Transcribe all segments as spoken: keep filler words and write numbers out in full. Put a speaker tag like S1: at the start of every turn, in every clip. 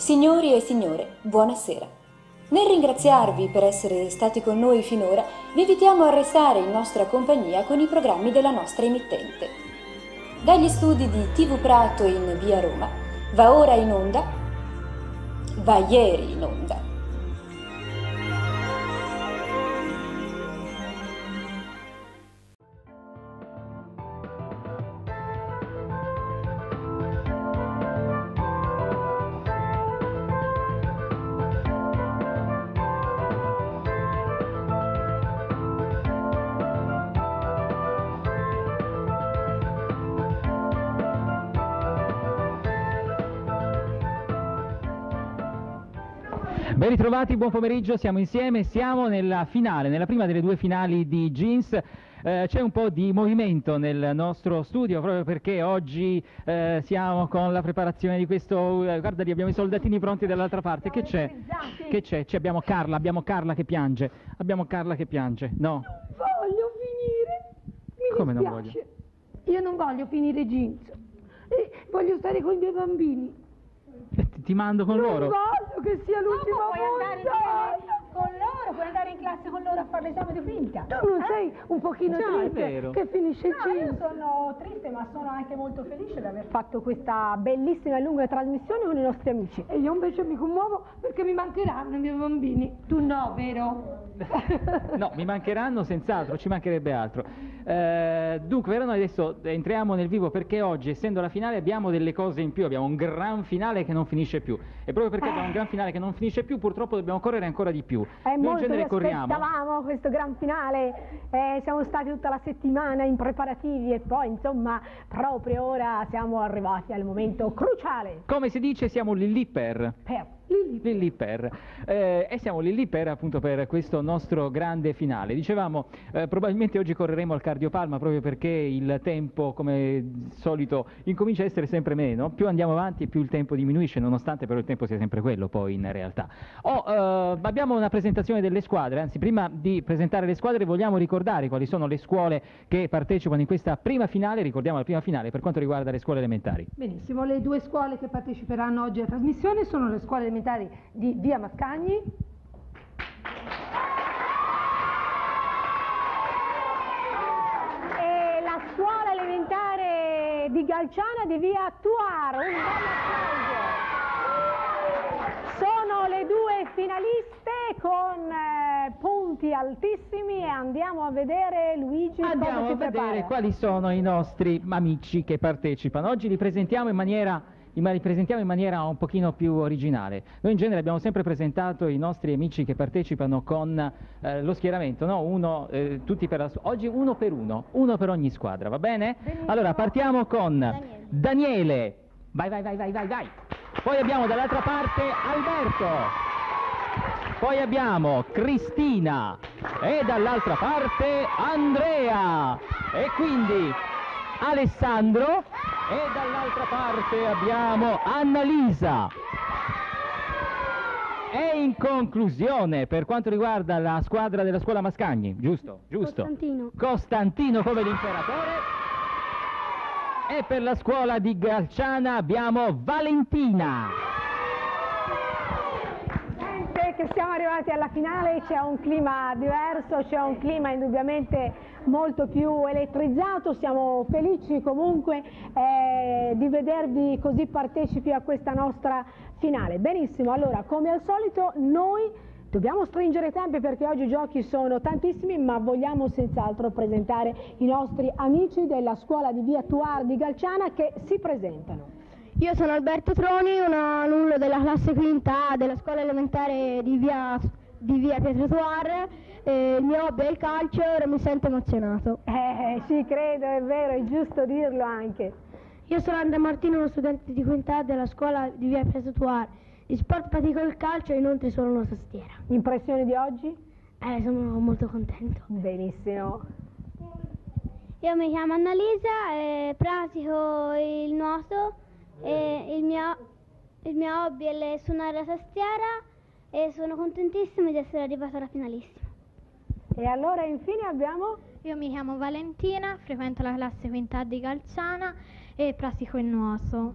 S1: Signori e signore, buonasera. Nel ringraziarvi per essere stati con noi finora, vi invitiamo a restare in nostra compagnia con i programmi della nostra emittente. Dagli studi di T V Prato in via Roma, va ora in onda, va ieri in onda.
S2: Ben ritrovati, buon pomeriggio, siamo insieme, siamo nella finale, nella prima delle due finali di Jeans. Eh, c'è un po' di movimento nel nostro studio proprio perché oggi eh, siamo con la preparazione di questo, eh, guarda lì abbiamo i soldatini pronti dall'altra parte. Che c'è? Che c'è? C'è? Abbiamo Carla, abbiamo Carla che piange, abbiamo Carla che piange, no?
S3: Non voglio finire, mi
S2: Come non
S3: dispiace. Io non voglio finire Jeans, eh, voglio stare con i miei bambini.
S2: Ti, ti mando con
S3: non
S2: loro.
S3: Non voglio che sia l'ultima
S4: volta. Puoi andare
S3: volta.
S4: con loro, puoi andare in classe con loro a fare l'esame di finta.
S3: Tu non
S4: eh?
S3: sei un pochino
S2: Già, è
S3: triste
S2: vero.
S3: che finisce
S4: No,
S3: Jeans?
S4: io sono triste, ma sono anche molto felice di aver fatto questa bellissima e lunga trasmissione con i nostri amici.
S3: E io invece mi commuovo perché mi mancheranno i miei bambini. Tu no, vero?
S2: No, mi mancheranno senz'altro, ci mancherebbe altro. Eh, dunque, però noi adesso entriamo nel vivo perché oggi, essendo la finale, abbiamo delle cose in più, abbiamo un gran finale che non finisce più. E proprio perché abbiamo un gran finale che non finisce più, purtroppo dobbiamo correre ancora di più.
S4: È
S2: Noi in
S4: molto
S2: genere
S4: che
S2: corriamo.
S4: aspettavamo questo gran finale, eh, siamo stati tutta la settimana in preparativi e poi insomma proprio ora siamo arrivati al momento cruciale.
S2: Come si dice, siamo lì lì per...
S4: Per
S2: Lì lì per eh, e siamo lì lì per appunto per questo nostro grande finale. Dicevamo eh, probabilmente oggi correremo al cardiopalma proprio perché il tempo, come solito, incomincia a essere sempre meno, più andiamo avanti e più il tempo diminuisce, nonostante però il tempo sia sempre quello poi in realtà. Oh, eh, abbiamo una presentazione delle squadre, anzi prima di presentare le squadre vogliamo ricordare quali sono le scuole che partecipano in questa prima finale. Ricordiamo la prima finale per quanto riguarda le scuole elementari.
S3: Benissimo, le due scuole che parteciperanno oggi alla trasmissione sono le scuole elementari di via Mascagni
S4: e la scuola elementare di Galciana di via Tuar. Un bel applauso. Sono le due finaliste con eh, punti altissimi e andiamo a vedere Luigi
S2: Andiamo
S4: come si
S2: a vedere
S4: prepara.
S2: quali sono i nostri amici che partecipano. Oggi li presentiamo in maniera ma li presentiamo in maniera un pochino più originale. Noi in genere abbiamo sempre presentato i nostri amici che partecipano con eh, lo schieramento, no? Uno, eh, tutti per la oggi uno per uno, uno per ogni squadra, va bene?
S4: Benissimo.
S2: Allora partiamo con
S4: Daniele.
S2: Daniele. Vai, vai, vai, vai, vai, vai. Poi abbiamo dall'altra parte Alberto. Poi abbiamo Cristina e dall'altra parte Andrea. E quindi Alessandro. E dall'altra parte abbiamo Annalisa. E in conclusione, per quanto riguarda la squadra della scuola Mascagni, giusto? Giusto?
S3: Costantino.
S2: Costantino come l'imperatore. E per la scuola di Galciana abbiamo Valentina.
S4: Che siamo arrivati alla finale, c'è un clima diverso, c'è un clima indubbiamente molto più elettrizzato, siamo felici comunque eh, di vedervi così partecipi a questa nostra finale. Benissimo, allora come al solito noi dobbiamo stringere i tempi perché oggi i giochi sono tantissimi, ma vogliamo senz'altro presentare i nostri amici della scuola di via Tuar di Galciana che si presentano.
S5: Io sono Alberto Troni, un alunno della classe quinta A della scuola elementare di via, di via Pietro Tuar. Eh, il mio hobby è il calcio e ora mi sento emozionato.
S4: Eh, ci credo, è vero, è giusto dirlo anche.
S5: Io sono Andrea Martino, uno studente di quinta A della scuola di via Pietro Tuar. Di sport pratico il calcio e inoltre sono una tastiera.
S4: Impressioni di oggi?
S5: Eh, sono molto contento.
S4: Benissimo.
S6: Io mi chiamo Annalisa e pratico il nuoto. E il mio, il mio hobby è suonare la tastiera e sono contentissima di essere arrivata alla finalissima.
S4: E allora infine abbiamo?
S7: Io mi chiamo Valentina, frequento la classe quinta A di Galciana e pratico il nuoto.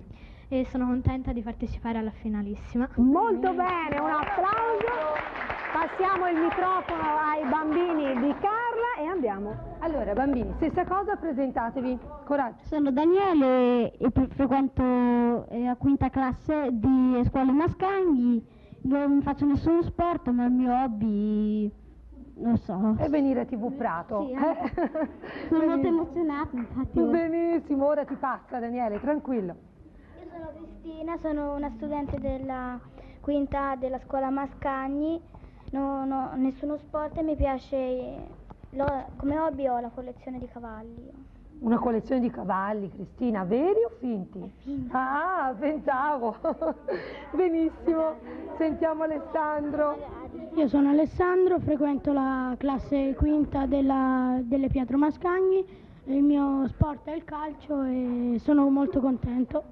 S5: e sono contenta di partecipare alla finalissima.
S4: Molto bene, un applauso. Passiamo il microfono ai bambini di Carla e andiamo.
S3: Allora, bambini, stessa cosa, presentatevi. Coraggio.
S5: Sono Daniele e frequento eh, a quinta classe di Scuole Mascagni. Non faccio nessuno sport, ma il mio hobby, non so.
S3: E venire a T V Prato.
S5: Sì, eh. Sono molto emozionata, infatti.
S3: Benissimo, ora ti passa Daniele, tranquillo.
S6: Io sono Cristina, sono una studente della quinta della Scuola Mascagni. Non ho nessuno sport e mi piace, lo, come hobby ho la collezione di cavalli.
S3: Una collezione di cavalli, Cristina, veri o finti?
S6: Finti.
S3: Ah, pensavo. Benissimo, sentiamo Alessandro.
S5: Io sono Alessandro, frequento la classe quinta della, delle Pietro Mascagni, il mio sport è il calcio e sono molto contento.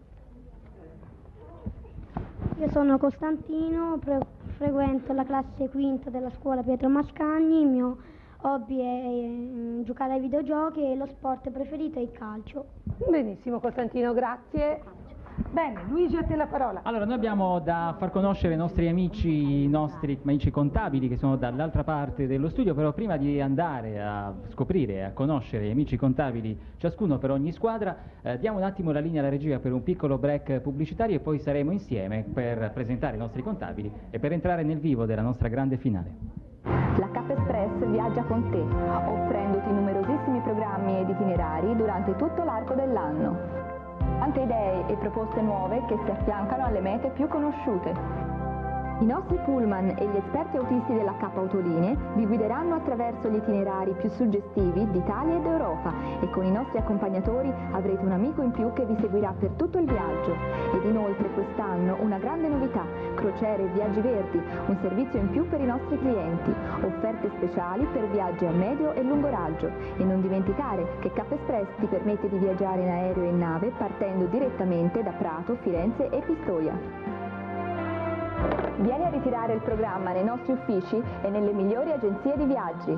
S6: Io sono Costantino, pre- frequento la classe quinta della scuola Pietro Mascagni, il mio hobby è eh, giocare ai videogiochi e lo sport preferito è il calcio.
S3: Benissimo Costantino, grazie. Bene, Luigi, a te la parola.
S2: Allora, noi abbiamo da far conoscere i nostri amici, i nostri amici contabili che sono dall'altra parte dello studio, però prima di andare a scoprire, a conoscere gli amici contabili, ciascuno per ogni squadra, eh, diamo un attimo la linea alla regia per un piccolo break pubblicitario e poi saremo insieme per presentare i nostri contabili e per entrare nel vivo della nostra grande finale.
S7: La K Express viaggia con te, offrendoti numerosissimi programmi ed itinerari durante tutto l'arco dell'anno. Tante idee e proposte nuove che si affiancano alle mete più conosciute. I nostri pullman e gli esperti autisti della K Autolinee vi guideranno attraverso gli itinerari più suggestivi d'Italia ed Europa e con i nostri accompagnatori avrete un amico in più che vi seguirà per tutto il viaggio. Ed inoltre quest'anno una grande novità, crociere e viaggi verdi, un servizio in più per i nostri clienti, offerte speciali per viaggi a medio e lungo raggio. E non dimenticare che K Express ti permette di viaggiare in aereo e in nave partendo direttamente da Prato, Firenze e Pistoia. Vieni a ritirare il programma nei nostri uffici e nelle migliori agenzie di viaggi.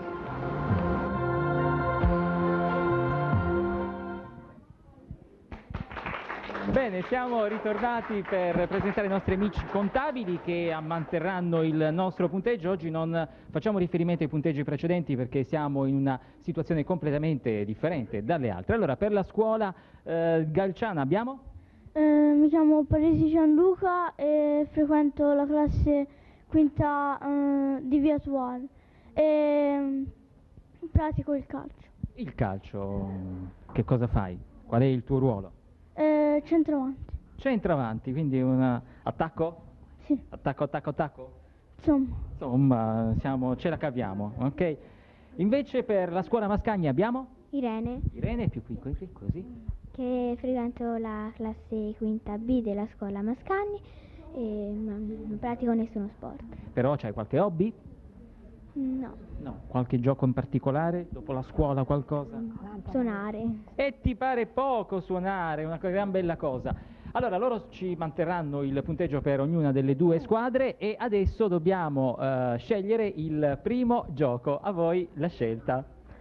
S2: Bene, siamo ritornati per presentare i nostri amici contabili che manterranno il nostro punteggio. Oggi non facciamo riferimento ai punteggi precedenti perché siamo in una situazione completamente differente dalle altre. Allora, per la scuola eh, Galciana abbiamo?
S5: Eh, mi chiamo Parisi Gianluca e frequento la classe quinta eh, di Via Tuar e mm, pratico il calcio.
S2: Il calcio, che cosa fai? Qual è il tuo ruolo?
S5: Eh, centravanti.
S2: Centravanti, quindi un attacco?
S5: Sì.
S2: Attacco, attacco, attacco?
S5: Insomma.
S2: Insomma, siamo, ce la caviamo, ok? Invece per la scuola Mascagni abbiamo?
S6: Irene,
S2: Irene, più qui, qui, così.
S6: che frequento la classe quinta B della scuola Mascagni e non pratico nessuno sport.
S2: Però c'hai qualche hobby?
S6: No,
S2: No. Qualche gioco in particolare? Dopo la scuola qualcosa?
S6: suonare.
S2: E ti pare poco suonare, una gran bella cosa. Allora, loro ci manterranno il punteggio per ognuna delle due squadre e adesso dobbiamo eh, scegliere il primo gioco. A voi la scelta.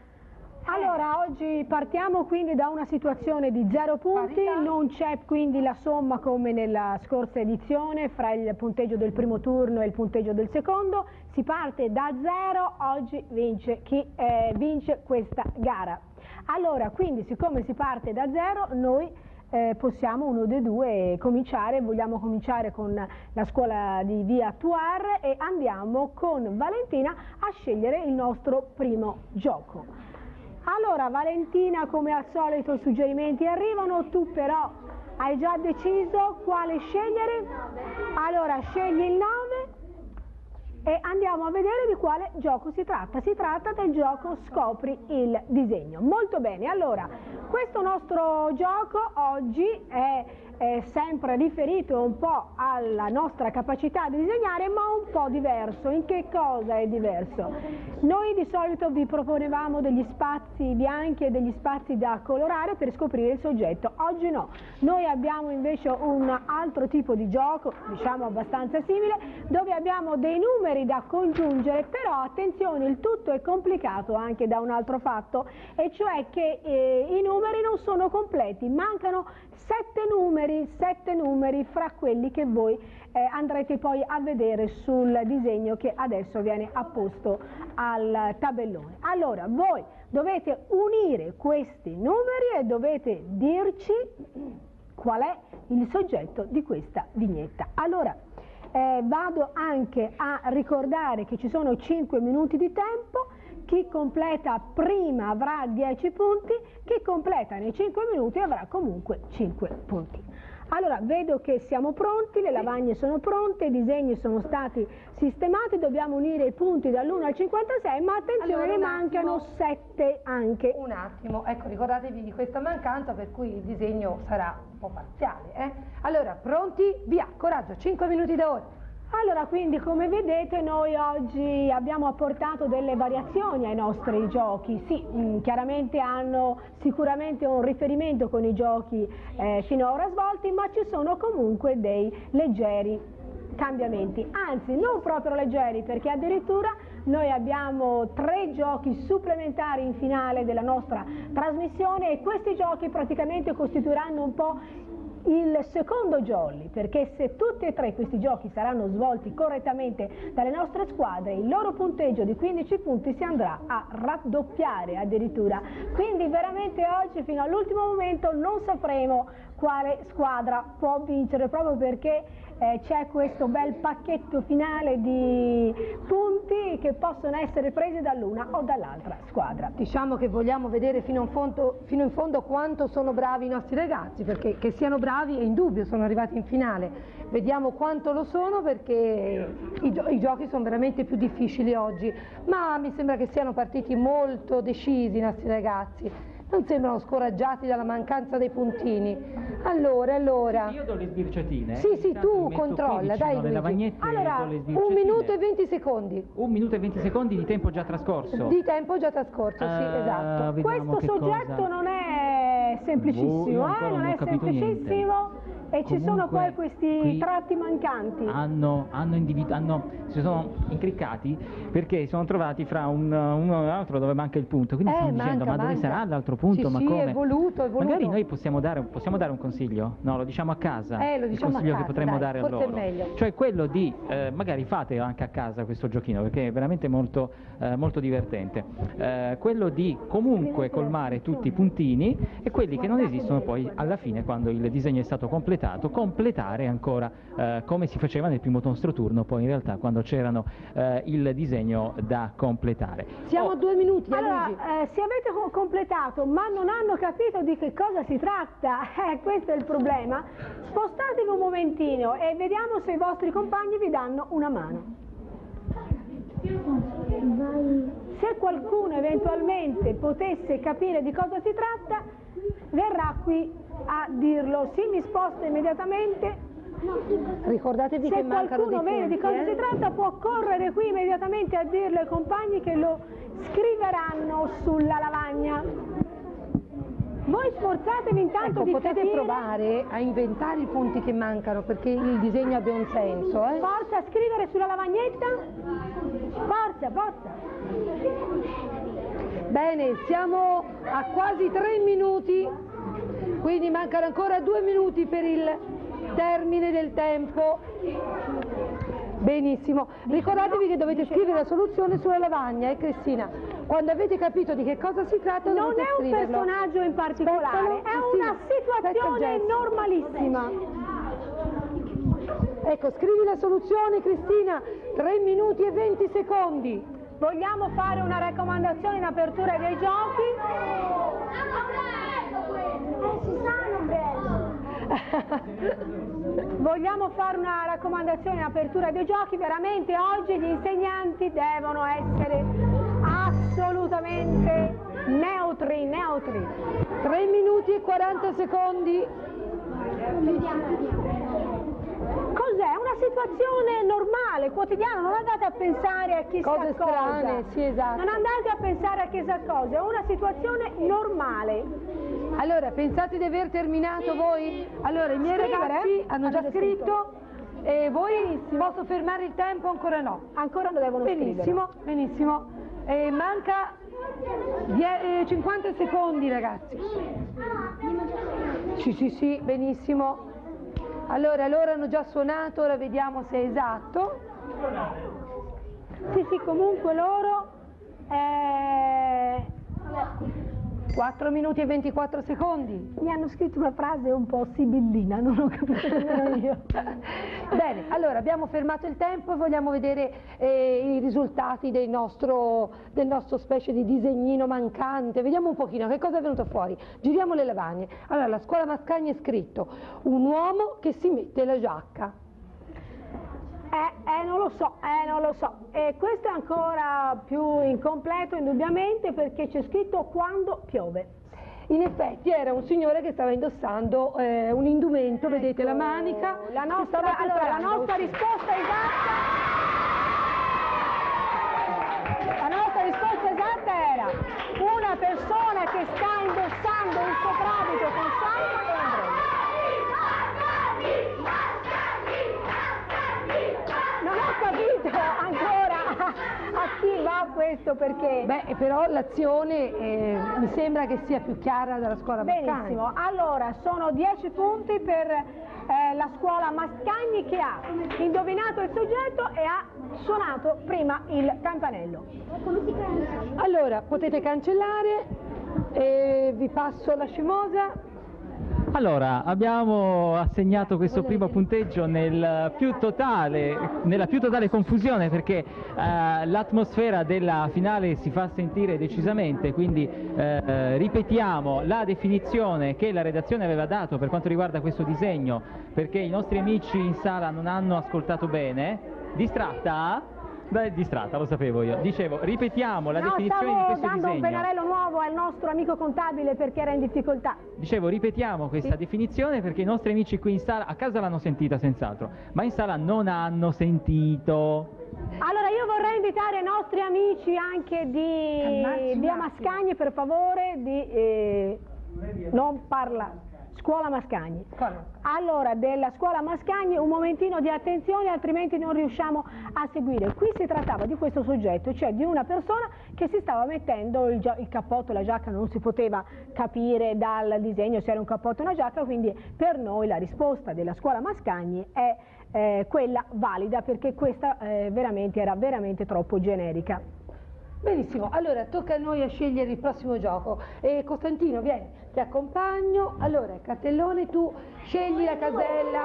S4: Allora, oggi partiamo quindi da una situazione di zero punti, non c'è quindi la somma come nella scorsa edizione fra il punteggio del primo turno e il punteggio del secondo, si parte da zero, oggi vince chi eh, vince questa gara. Allora, quindi siccome si parte da zero, noi eh, possiamo uno dei due cominciare, vogliamo cominciare con la scuola di Via Tuar e andiamo con Valentina a scegliere il nostro primo gioco. Allora Valentina, come al solito i suggerimenti arrivano, tu però hai già deciso quale scegliere? Allora scegli il nove e andiamo a vedere di quale gioco si tratta. Si tratta del gioco Scopri il disegno. Molto bene, allora questo nostro gioco oggi è, è sempre riferito un po' alla nostra capacità di disegnare, ma un po' diverso. In che cosa è diverso? Noi di solito vi proponevamo degli spazi bianchi e degli spazi da colorare per scoprire il soggetto. Oggi no, noi abbiamo invece un altro tipo di gioco, diciamo abbastanza simile, dove abbiamo dei numeri da congiungere, però attenzione, il tutto è complicato anche da un altro fatto, e cioè che eh, i numeri non sono completi, mancano sette numeri numeri, sette numeri fra quelli che voi eh, andrete poi a vedere sul disegno che adesso viene apposto al tabellone. Allora, voi dovete unire questi numeri e dovete dirci qual è il soggetto di questa vignetta. Allora, eh, vado anche a ricordare che ci sono cinque minuti di tempo. Chi completa prima avrà dieci punti, chi completa nei cinque minuti avrà comunque cinque punti. Allora, vedo che siamo pronti, le lavagne sono pronte, i disegni sono stati sistemati, dobbiamo unire i punti dall'uno al cinquantasei, ma attenzione,
S3: allora,
S4: ne mancano sette anche.
S3: Un attimo, ecco, ricordatevi di questa mancanza per cui il disegno sarà un po' parziale. Eh? Allora, pronti? Via, coraggio, cinque minuti da ora.
S4: Allora, quindi come vedete noi oggi abbiamo apportato delle variazioni ai nostri giochi. Sì, mh, chiaramente hanno sicuramente un riferimento con i giochi eh, finora svolti, ma ci sono comunque dei leggeri cambiamenti, anzi non proprio leggeri, perché addirittura noi abbiamo tre giochi supplementari in finale della nostra trasmissione e questi giochi praticamente costituiranno un po' il secondo jolly, perché se tutti e tre questi giochi saranno svolti correttamente dalle nostre squadre, il loro punteggio di quindici punti si andrà a raddoppiare addirittura. Quindi veramente oggi fino all'ultimo momento non sapremo quale squadra può vincere, proprio perché eh, c'è questo bel pacchetto finale di punti che possono essere presi dall'una o dall'altra squadra.
S3: Diciamo che vogliamo vedere fino in fondo, fino in fondo quanto sono bravi i nostri ragazzi, perché che siano bravi è indubbio, sono arrivati in finale. Vediamo quanto lo sono, perché i, gio i giochi sono veramente più difficili oggi, ma mi sembra che siano partiti molto decisi i nostri ragazzi. Non sembrano scoraggiati dalla mancanza dei puntini. Allora, allora...
S2: Io do le sbirciatine.
S3: Sì, sì, tu controlla, dai Luigi. Allora, un minuto e venti secondi.
S2: Un minuto e venti secondi di tempo già trascorso.
S3: Di tempo già trascorso, uh, sì, esatto.
S4: Questo soggetto cosa... non è semplicissimo, eh? non, non è semplicissimo. Niente. E
S2: Comunque,
S4: ci sono poi questi tratti mancanti.
S2: Hanno, hanno, hanno si sono incriccati perché sono trovati fra un, uno e l'altro dove manca il punto. Quindi
S3: eh,
S2: stanno
S3: manca,
S2: dicendo: ma
S3: manca.
S2: dove sarà l'altro punto?
S3: Sì,
S2: ma
S3: sì,
S2: come?
S3: È voluto, è voluto.
S2: Magari noi possiamo dare, possiamo dare un consiglio? No, lo diciamo a casa.
S3: Eh, lo diciamo
S2: il consiglio
S3: a casa,
S2: che potremmo
S3: dai,
S2: dare a
S3: forse
S2: loro.
S3: È meglio.
S2: Cioè quello di, eh, magari fate anche a casa questo giochino, perché è veramente molto, eh, molto divertente. Eh, quello di comunque colmare tutti i puntini e quelli che non esistono poi alla fine, quando il disegno è stato completato, completare ancora eh, come si faceva nel primo nostro turno, poi in realtà quando c'erano eh, il disegno da completare.
S3: Siamo a due minuti, eh,
S4: allora,
S3: Luigi.
S4: eh, se avete completato ma non hanno capito di che cosa si tratta, eh, questo è il problema, spostatevi un momentino e vediamo se i vostri compagni vi danno una mano. Se qualcuno eventualmente potesse capire di cosa si tratta, verrà qui a dirlo. Sì, mi sposto immediatamente.
S3: Ricordatevi
S4: Se
S3: che mancano dei
S4: qualcuno vede
S3: punti,
S4: di cosa
S3: eh?
S4: si tratta può correre qui immediatamente a dirlo ai compagni che lo scriveranno sulla lavagna. Voi sforzatevi intanto
S3: ecco,
S4: di
S3: potete
S4: capire.
S3: provare a inventare i punti che mancano perché il disegno abbia un senso. Eh?
S4: Forza, scrivere sulla lavagnetta. Forza, forza.
S3: Bene, siamo a quasi tre minuti, quindi mancano ancora due minuti per il termine del tempo. Benissimo, ricordatevi che dovete scrivere la soluzione sulla lavagna, eh Cristina? Quando avete capito di che cosa si tratta
S4: non
S3: dovete
S4: è un
S3: scriverlo.
S4: personaggio in particolare, è una situazione normalissima.
S3: Ecco, scrivi la soluzione Cristina, tre minuti e venti secondi.
S4: Vogliamo fare una raccomandazione in apertura dei giochi? Vogliamo fare una raccomandazione in apertura dei giochi? Veramente oggi gli insegnanti devono essere assolutamente neutri, neutri.
S3: tre minuti e quaranta secondi.
S4: Cos'è? Una situazione normale, quotidiana, non andate a pensare a chissà
S3: Cose
S4: cosa.
S3: strane, sì, esatto.
S4: Non andate a pensare a chissà cosa, è una situazione normale.
S3: Allora, pensate di aver terminato voi? Allora, i miei
S4: Scrivere?
S3: ragazzi hanno già
S4: Avete
S3: scritto e voi posso fermare il tempo? Ancora no.
S4: Ancora lo devono
S3: benissimo,
S4: scrivere.
S3: Benissimo, e manca cinquanta secondi ragazzi. Sì, sì, sì, benissimo. Allora, loro hanno già suonato, ora vediamo se è esatto.
S4: Sì, sì, comunque loro... Eh...
S3: quattro minuti e ventiquattro secondi.
S4: Mi hanno scritto una frase un po' sibillina, non ho capito nemmeno io.
S3: Bene, allora abbiamo fermato il tempo e vogliamo vedere eh, i risultati del nostro, del nostro specie di disegnino mancante. Vediamo un pochino che cosa è venuto fuori. Giriamo le lavagne. Allora, la scuola Mascagni è scritto un uomo che si mette la giacca.
S4: Eh, eh, non lo so, eh, non lo so. E questo è ancora più incompleto indubbiamente perché c'è scritto quando piove.
S3: In effetti era un signore che stava indossando eh, un indumento, ecco, vedete la manica.
S4: La nostra, allora, la nostra risposta esatta, la nostra risposta esatta era una persona che sta indossando un soprabito con sciarpa e ombrello. Non ho capito ancora a chi va questo perché...
S3: Beh, però l'azione eh, mi sembra che sia più chiara dalla scuola Mascagni.
S4: Benissimo, allora sono dieci punti per eh, la scuola Mascagni che ha indovinato il soggetto e ha suonato prima il campanello.
S3: Allora, potete cancellare, e vi passo la scemosa.
S2: Allora, abbiamo assegnato questo primo punteggio nel più totale, nella più totale confusione perché eh, l'atmosfera della finale si fa sentire decisamente, quindi eh, ripetiamo la definizione che la redazione aveva dato per quanto riguarda questo disegno, perché i nostri amici in sala non hanno ascoltato bene. Distratta? Beh, distratta, lo sapevo io. Dicevo, ripetiamo la
S4: no,
S2: definizione di questo
S4: disegno. Stavo dando un pennarello nuovo al nostro amico contabile perché era in difficoltà.
S2: Dicevo, ripetiamo questa sì. definizione perché i nostri amici qui in sala, a casa l'hanno sentita senz'altro, ma in sala non hanno sentito.
S4: Allora io vorrei invitare i nostri amici anche di via Mascagni, per favore, di eh, non parlare. Scuola Mascagni. Allora, della scuola Mascagni un momentino di attenzione, altrimenti non riusciamo a seguire. Qui si trattava di questo soggetto, cioè di una persona che si stava mettendo il, il cappotto, la giacca, non si poteva capire dal disegno se era un cappotto o una giacca, quindi per noi la risposta della scuola Mascagni è eh, quella valida, perché questa eh, veramente era veramente troppo generica.
S3: Benissimo, allora tocca a noi a scegliere il prossimo gioco. E Costantino, vieni, ti accompagno. Allora, cartellone, tu scegli la casella.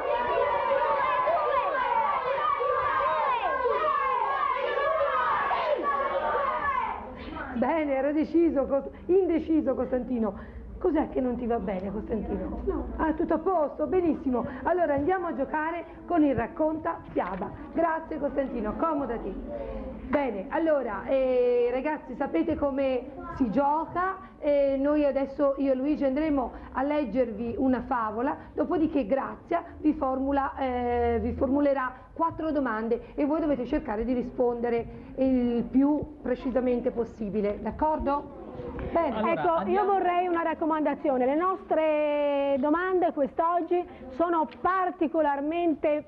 S3: Bene, era deciso, indeciso Costantino. Cos'è che non ti va bene, Costantino? No. Ah, tutto a posto, benissimo. Allora andiamo a giocare con il racconta fiaba. Grazie Costantino, accomodati. Bene, allora eh, ragazzi, sapete come si gioca? Eh, noi adesso, io e Luigi, andremo a leggervi una favola, dopodiché Grazia vi, formula, eh, vi formulerà quattro domande e voi dovete cercare di rispondere il più precisamente possibile, d'accordo?
S4: Bene, allora, ecco, andiamo... io vorrei una raccomandazione. Le nostre domande quest'oggi sono particolarmente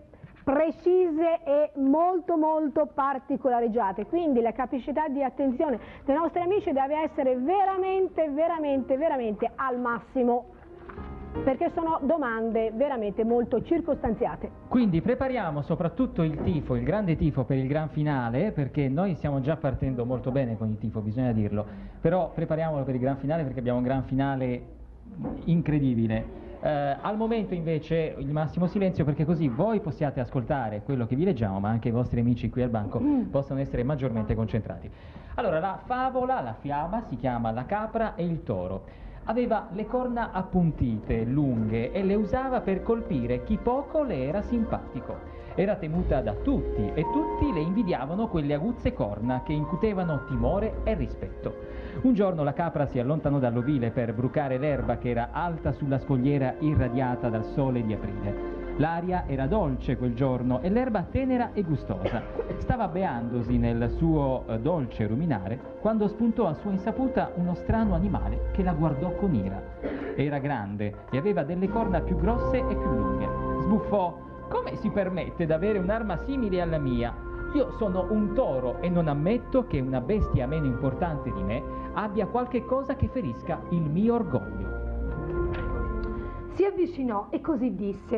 S4: precise e molto molto particolareggiate, quindi la capacità di attenzione dei nostri amici deve essere veramente, veramente, veramente al massimo, perché sono domande veramente molto circostanziate.
S2: Quindi prepariamo soprattutto il tifo, il grande tifo per il gran finale, perché noi stiamo già partendo molto bene con il tifo, bisogna dirlo, però prepariamolo per il gran finale perché abbiamo un gran finale incredibile. Eh, al momento invece il massimo silenzio, perché così voi possiate ascoltare quello che vi leggiamo, ma anche i vostri amici qui al banco mm. possono essere maggiormente concentrati. Allora, la favola, la fiaba si chiama La capra e il toro. Aveva le corna appuntite, lunghe, e le usava per colpire chi poco le era simpatico. Era temuta da tutti e tutti le invidiavano quelle aguzze corna che incutevano timore e rispetto. Un giorno la capra si allontanò dall'ovile per brucare l'erba che era alta sulla scogliera irradiata dal sole di aprile. L'aria era dolce quel giorno e l'erba tenera e gustosa. Stava beandosi nel suo eh, dolce ruminare quando spuntò a sua insaputa uno strano animale che la guardò con ira. Era grande e aveva delle corna più grosse e più lunghe. Sbuffò: «Come si permette d'avere un'arma simile alla mia? Io sono un toro e non ammetto che una bestia meno importante di me abbia qualche cosa che ferisca il mio orgoglio».
S3: Si avvicinò e così disse: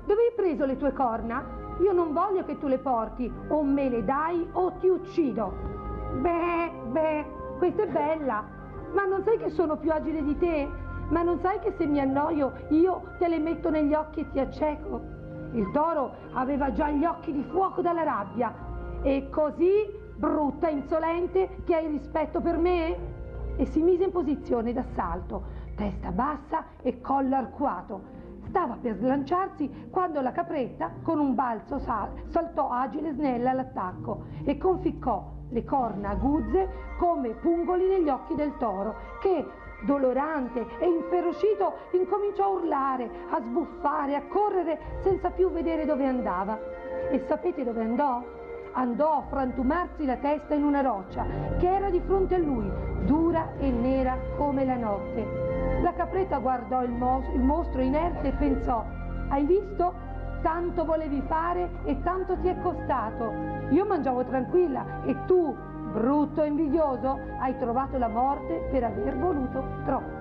S3: dove hai preso le tue corna? Io non voglio che tu le porti, o me le dai o ti uccido. Beh, beh, questa è bella, ma non sai che sono più agile di te? Ma non sai che se mi annoio io te le metto negli occhi e ti acceco? Il toro aveva già gli occhi di fuoco dalla rabbia. E così, brutta, insolente, che hai rispetto per me? E si mise in posizione d'assalto, testa bassa e collo arcuato. Stava per slanciarsi quando la capretta, con un balzo, sal saltò agile e snella all'attacco e conficcò le corna aguzze come pungoli negli occhi del toro, che, dolorante e inferocito, incominciò a urlare, a sbuffare, a correre senza più vedere dove andava. E sapete dove andò? Andò a frantumarsi la testa in una roccia che era di fronte a lui, dura e nera come la notte. La capretta guardò il, mo il mostro inerte e pensò: hai visto? Tanto volevi fare e tanto ti è costato. Io mangiavo tranquilla e tu, brutto e invidioso, hai trovato la morte per aver voluto troppo.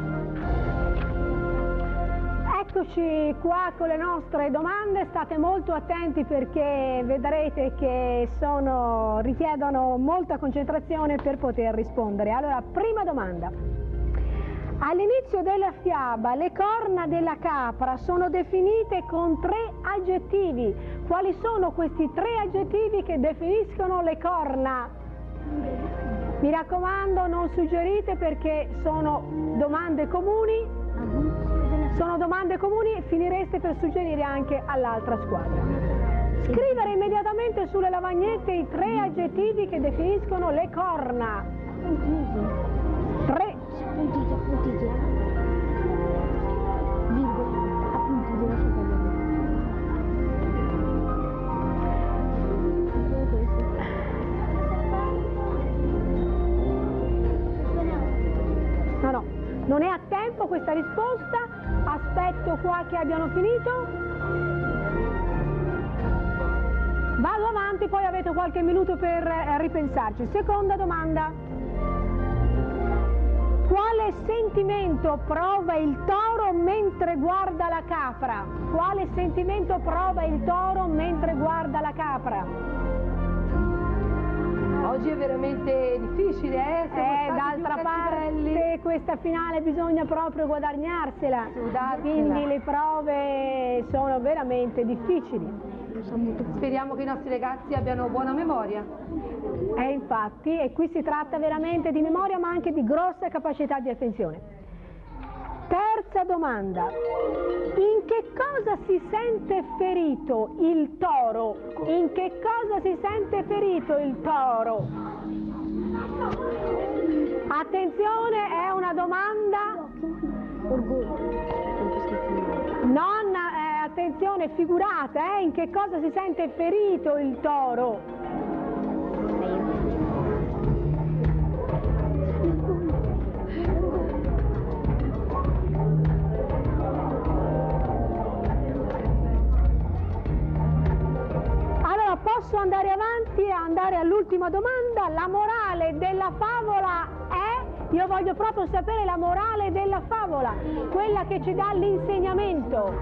S4: Eccoci qua con le nostre domande, state molto attenti perché vedrete che sono, richiedono molta concentrazione per poter rispondere. Allora, prima domanda. All'inizio della fiaba le corna della capra sono definite con tre aggettivi. Quali sono questi tre aggettivi che definiscono le corna? Mi raccomando, non suggerite perché sono domande comuni. Sono domande comuni e finireste per suggerire anche all'altra squadra. Scrivere immediatamente sulle lavagnette i tre aggettivi che definiscono le corna. Tre.
S5: Appuntiti, appuntiti. Virgola, appuntiti la sua
S4: No, no, non è a tempo questa risposta. Aspetto qua che abbiano finito. Vado avanti, poi avete qualche minuto per ripensarci. Seconda domanda. Quale sentimento prova il toro mentre guarda la capra? Quale sentimento prova il toro mentre guarda la capra?
S3: Oggi è veramente difficile, eh?
S4: Eh, d'altra parte questa finale bisogna proprio guadagnarsela, quindi le prove sono veramente difficili.
S3: Speriamo che i nostri ragazzi abbiano buona memoria.
S4: Eh, infatti, e qui si tratta veramente di memoria ma anche di grossa capacità di attenzione. Terza domanda. In che cosa si sente ferito il toro? In che cosa si sente ferito il toro? Attenzione, è una domanda. Non, eh, attenzione, figurata, eh? In che cosa si sente ferito il toro? Posso andare avanti e andare all'ultima domanda? La morale della favola è? Io voglio proprio sapere la morale della favola, quella che ci dà l'insegnamento.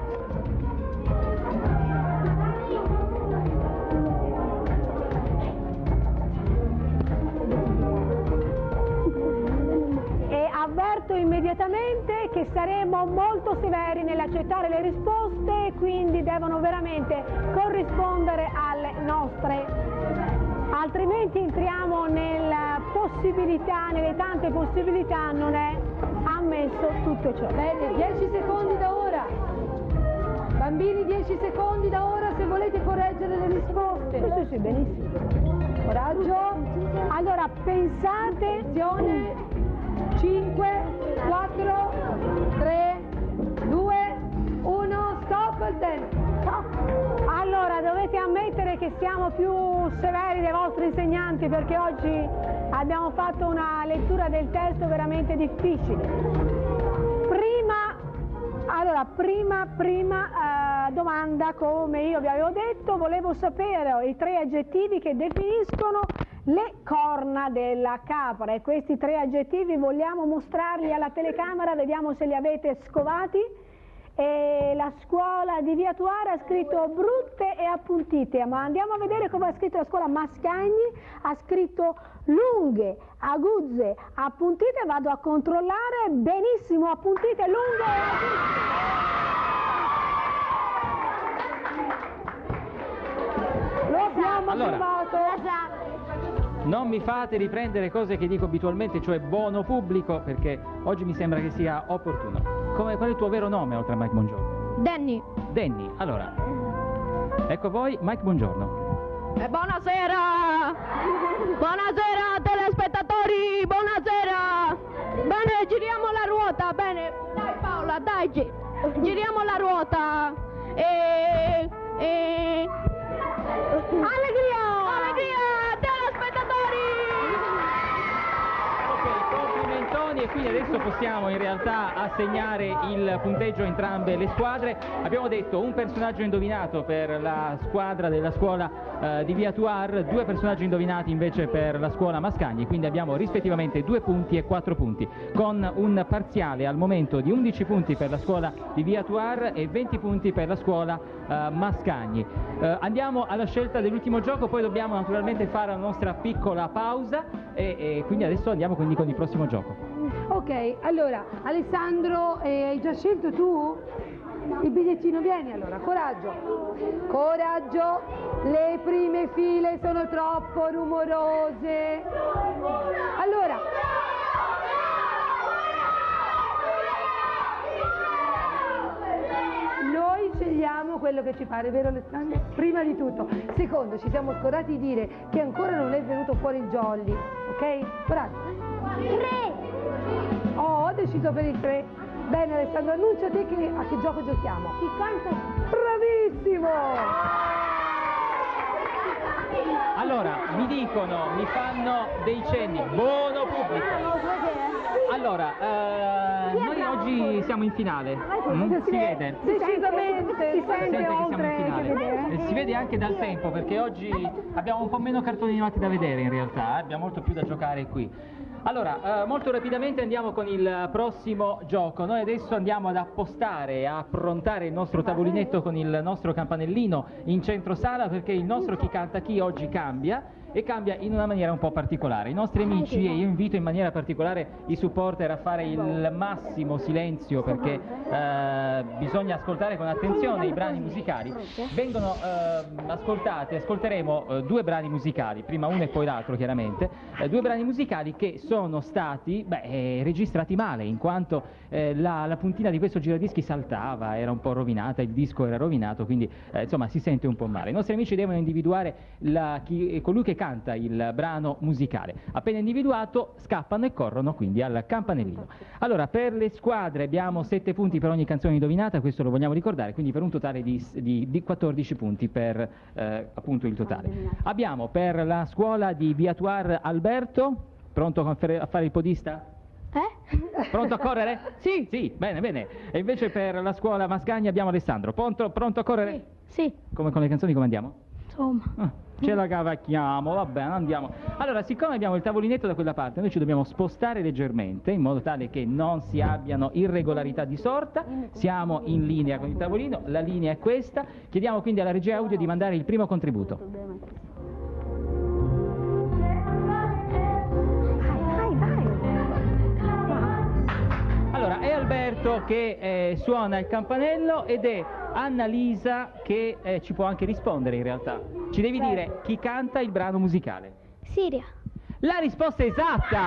S4: E avverto immediatamente che saremo molto severi nell'accettare le risposte, quindi devono veramente corrispondere alle nostre, altrimenti entriamo nella possibilità, nelle tante possibilità, non è ammesso tutto ciò.
S3: Bene, dieci secondi da ora. Bambini, dieci secondi da ora se volete correggere le risposte.
S4: Sì, sì, sì, benissimo.
S3: Coraggio.
S4: Allora, pensate.
S3: Attenzione. cinque, quattro, tre, due, uno, stop il tempo.
S4: Allora, dovete ammettere che siamo più severi dei vostri insegnanti perché oggi abbiamo fatto una lettura del testo veramente difficile. Prima, allora, prima, prima eh, domanda, come io vi avevo detto, volevo sapere i tre aggettivi che definiscono le corna della capra, e questi tre aggettivi vogliamo mostrarli alla telecamera, vediamo se li avete scovati e la scuola di Via Tuara ha scritto brutte e appuntite, ma andiamo a vedere come ha scritto la scuola Mascagni, ha scritto lunghe, aguzze, appuntite, vado a controllare, benissimo, appuntite, lunghe e aguzze. Lo abbiamo
S2: Allora.
S4: trovato.
S2: Non mi fate riprendere cose che dico abitualmente, cioè buono pubblico, perché oggi mi sembra che sia opportuno. Come, qual è il tuo vero nome, oltre a Mike Buongiorno?
S5: Danny.
S2: Danny. Allora, ecco voi, Mike Buongiorno.
S5: E buonasera! Buonasera telespettatori, buonasera! Bene, giriamo la ruota, bene. Dai Paola, dai, gi- giriamo la ruota. E... e... Allegria! Allegria, telespettatori!
S2: Ok, complimentoni, e quindi adesso possiamo in realtà assegnare il punteggio a entrambe le squadre. Abbiamo detto un personaggio indovinato per la squadra della scuola eh, di Via Tuar, due personaggi indovinati invece per la scuola Mascagni, quindi abbiamo rispettivamente due punti e quattro punti, con un parziale al momento di undici punti per la scuola di Via Tuar e venti punti per la scuola eh, Mascagni. Eh, andiamo alla scelta dell'ultimo gioco, poi dobbiamo naturalmente fare la nostra piccola pausa e, e quindi adesso andiamo quindi con il prossimo gioco.
S3: Ok, allora Alessandro, eh, hai già scelto tu? Il bigliettino, vieni allora, coraggio, coraggio, le prime file sono troppo rumorose. Allora, noi scegliamo quello che ci pare, vero Alessandro? Prima di tutto. Secondo, ci siamo scordati di dire che ancora non è venuto fuori il jolly, ok? Coraggio.
S6: Tre!
S3: Oh, ho deciso per il tre. Bene Alessandro, annuncia te che, a che gioco giochiamo.
S6: Chi canta?
S3: Bravissimo!
S2: Allora, mi dicono, mi fanno dei cenni, buono pubblico. Allora, eh, noi oggi siamo in finale, mm? Si vede?
S3: Decisamente, si
S2: Si sente
S3: sente
S2: che siamo in
S3: oltre che
S2: finale.
S3: vedere.
S2: E si vede anche dal tempo, perché oggi abbiamo un po' meno cartoni animati da vedere in realtà, eh? Abbiamo molto più da giocare qui. Allora, eh, molto rapidamente andiamo con il prossimo gioco. Noi adesso andiamo ad appostare, a approntare il nostro tavolinetto con il nostro campanellino in centro sala, perché il nostro Chi canta chi oggi cambia, e cambia in una maniera un po' particolare. I nostri amici, e io invito in maniera particolare i supporter a fare il massimo silenzio, perché eh, bisogna ascoltare con attenzione i brani musicali. Vengono eh, ascoltati, ascolteremo eh, due brani musicali, prima uno e poi l'altro chiaramente, eh, due brani musicali che sono stati beh, eh, registrati male, in quanto eh, la, la puntina di questo giradischi saltava, era un po' rovinata, il disco era rovinato, quindi eh, insomma si sente un po' male. I nostri amici devono individuare la, chi, colui che canta il brano musicale. Appena individuato scappano e corrono quindi al campanellino. Allora, per le squadre abbiamo sette punti per ogni canzone indovinata, questo lo vogliamo ricordare, quindi per un totale di, di, di quattordici punti per eh, appunto il totale. Abbiamo per la scuola di Via Tuar Alberto, pronto a fare il podista?
S6: Eh?
S2: Pronto a correre? Sì, sì, bene, bene. E invece per la scuola Mascagni abbiamo Alessandro. Pronto, pronto a correre?
S6: Sì.
S2: Come con le canzoni come andiamo?
S6: Insomma.
S2: Ah, ce la cavacchiamo, va bene, andiamo. Allora, siccome abbiamo il tavolinetto da quella parte, noi ci dobbiamo spostare leggermente in modo tale che non si abbiano irregolarità di sorta. Siamo in linea con il tavolino, la linea è questa. Chiediamo quindi alla regia audio di mandare il primo contributo. Allora, è Alberto che eh, suona il campanello ed è Annalisa che eh, ci può anche rispondere in realtà. Ci devi dire chi canta il brano musicale.
S6: Siria.
S2: La risposta è esatta!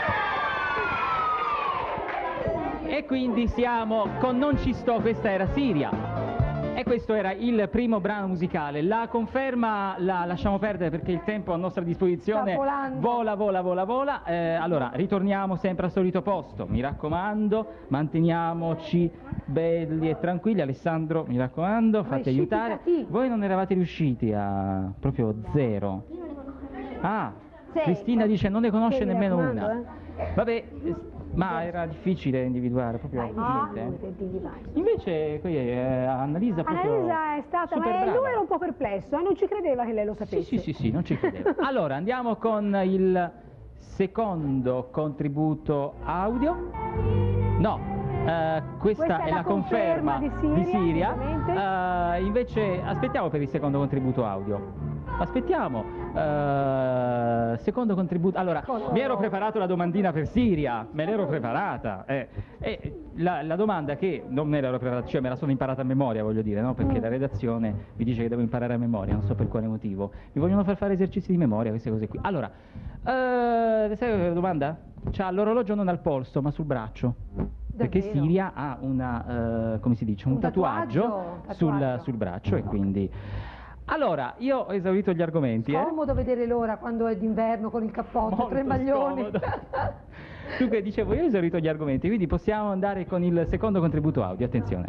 S2: E quindi siamo con Non ci sto, questa era Siria. E questo era il primo brano musicale. La conferma la lasciamo perdere perché il tempo a nostra disposizione
S3: Sta volando.
S2: vola, vola, vola, vola. Eh, allora, ritorniamo sempre al solito posto. Mi raccomando, manteniamoci belli e tranquilli. Alessandro, mi raccomando, fate
S3: Riusciti
S2: aiutare.
S3: da chi?
S2: Voi non eravate riusciti a... proprio zero. Ah, Cristina dice non ne conosce
S3: Sì, mi
S2: nemmeno
S3: raccomando,
S2: una. Vabbè, eh, ma era difficile individuare proprio niente. Invece qui eh, Annalisa proprio
S4: Annalisa è stata,
S2: super
S4: ma
S2: brava.
S4: lui era un po' perplesso, eh, non ci credeva che lei lo sapesse.
S2: Sì, sì, sì, sì, non ci credevo. Allora, andiamo con il secondo contributo audio. No, Uh, questa, questa è la conferma, conferma di Siria, di Siria. Uh, invece aspettiamo per il secondo contributo audio. Aspettiamo, uh, secondo contributo, allora oh, mi ero preparato la domandina per Siria, me l'ero preparata, eh. E la, la domanda che non me l'ero preparata, cioè me la sono imparata a memoria, voglio dire, no? Perché mm. la redazione mi dice che devo imparare a memoria, non so per quale motivo, mi vogliono far fare esercizi di memoria, queste cose qui. Allora, uh, sai la domanda? C'ha l'orologio non al polso ma sul braccio. Perché Siria ha una, uh, come si dice, un, un tatuaggio, tatuaggio, sul, tatuaggio sul braccio e quindi... Allora, io ho esaurito gli argomenti. È
S3: comodo eh? vedere l'ora quando è d'inverno con il cappotto, molto tre maglioni.
S2: Tu che dicevo, io ho esaurito gli argomenti, quindi possiamo andare con il secondo contributo audio, attenzione.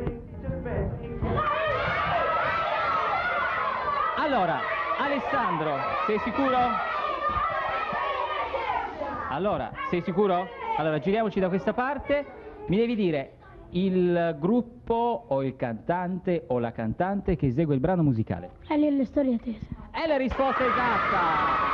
S2: Allora, Alessandro, sei sicuro? Allora, sei sicuro? Allora, giriamoci da questa parte, mi devi dire il gruppo o il cantante o la cantante che esegue il brano musicale.
S5: Elio e le storie tese.
S2: È la risposta esatta!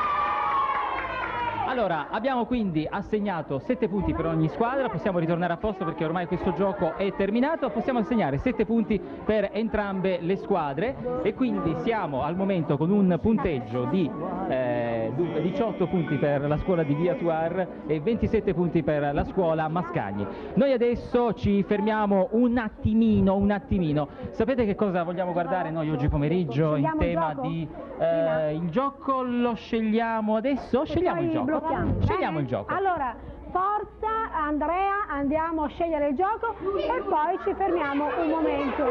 S2: Allora, abbiamo quindi assegnato sette punti per ogni squadra, possiamo ritornare a posto perché ormai questo gioco è terminato, possiamo assegnare sette punti per entrambe le squadre e quindi siamo al momento con un punteggio di eh, diciotto punti per la scuola di Via Tuar e ventisette punti per la scuola Mascagni. Noi adesso ci fermiamo un attimino, un attimino. Sapete che cosa vogliamo guardare noi oggi pomeriggio in tema di... Eh, il gioco lo scegliamo adesso? Scegliamo il gioco. Scegliamo
S4: Bene.
S2: il gioco.
S4: Allora, forza Andrea, andiamo a scegliere il gioco e poi ci fermiamo un momento.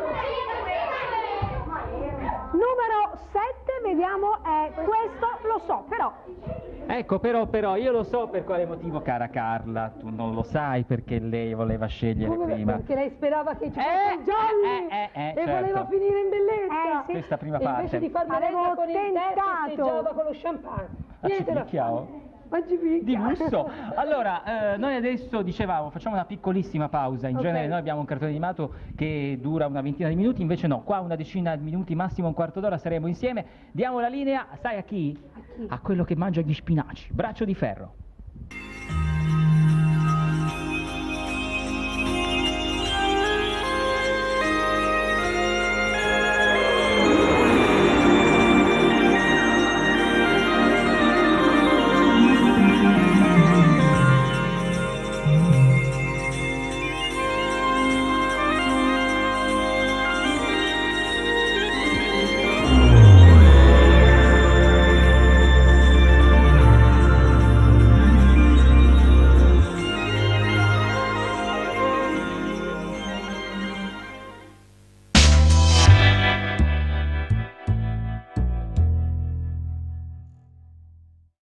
S4: Numero sette, vediamo, è questo, lo so, però.
S2: Ecco, però, però, io lo so per quale motivo, cara Carla, tu non lo sai perché lei voleva scegliere
S3: Come
S2: prima.
S3: Perché lei sperava che ci fosse
S2: eh,
S3: il Jolly
S2: eh, eh, eh,
S3: e
S2: certo.
S3: voleva finire in bellezza.
S4: Eh, sì.
S2: Questa prima
S3: e
S2: parte.
S3: invece di farmi
S4: Avevo
S3: con il tè,
S4: tentato.
S3: festeggiava con lo champagne. Niente da fare.
S2: Di lusso. Allora, eh, noi adesso dicevamo, facciamo una piccolissima pausa. In
S3: Okay.
S2: genere noi abbiamo un cartone animato che dura una ventina di minuti, invece no, qua una decina di minuti, massimo un quarto d'ora saremo insieme. Diamo la linea, sai a chi?
S3: A chi?
S2: A quello che mangia gli spinaci. Braccio di ferro.